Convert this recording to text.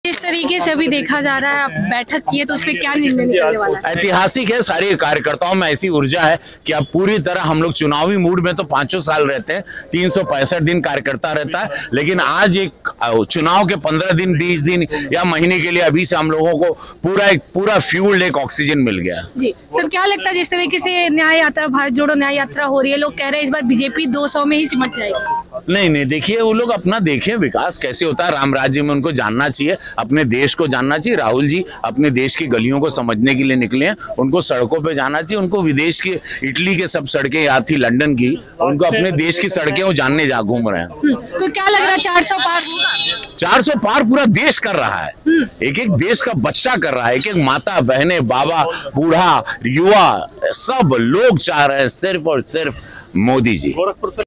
जिस तरीके से अभी देखा जा रहा है, अब बैठक की है तो उसमें क्या निर्णय निकलने वाला है? ऐतिहासिक है। सारे कार्यकर्ताओं में ऐसी ऊर्जा है कि अब पूरी तरह हम लोग चुनावी मूड में तो 5 साल रहते हैं, 365 दिन कार्यकर्ता रहता है, लेकिन आज एक चुनाव के 15 दिन 20 दिन या महीने के लिए अभी से हम लोगों को पूरा फ्यूल्ड एक ऑक्सीजन मिल गया। जी सर, क्या लगता है जिस तरीके से न्याय यात्रा, भारत जोड़ो न्याय यात्रा हो रही है, लोग कह रहे हैं इस बार बीजेपी 200 में ही सिमट जाएगी? नहीं, देखिए वो लोग अपना देखें विकास कैसे होता है, राम राज्य में उनको जानना चाहिए, अपने देश को जानना चाहिए। राहुल जी अपने देश की गलियों को समझने के लिए निकले हैं, उनको सड़कों पे जाना चाहिए, उनको विदेश की इटली के सब सड़कें याद थी, लंदन की, उनको अपने देश की सड़कें वो जानने घूम रहे हैं। तो क्या लग रहा है 400 पार होगा? 400 पार पूरा देश कर रहा है, एक एक देश का बच्चा कर रहा है, एक एक माता बहने बाबा बूढ़ा युवा सब लोग चाह रहे हैं सिर्फ और सिर्फ मोदी जी।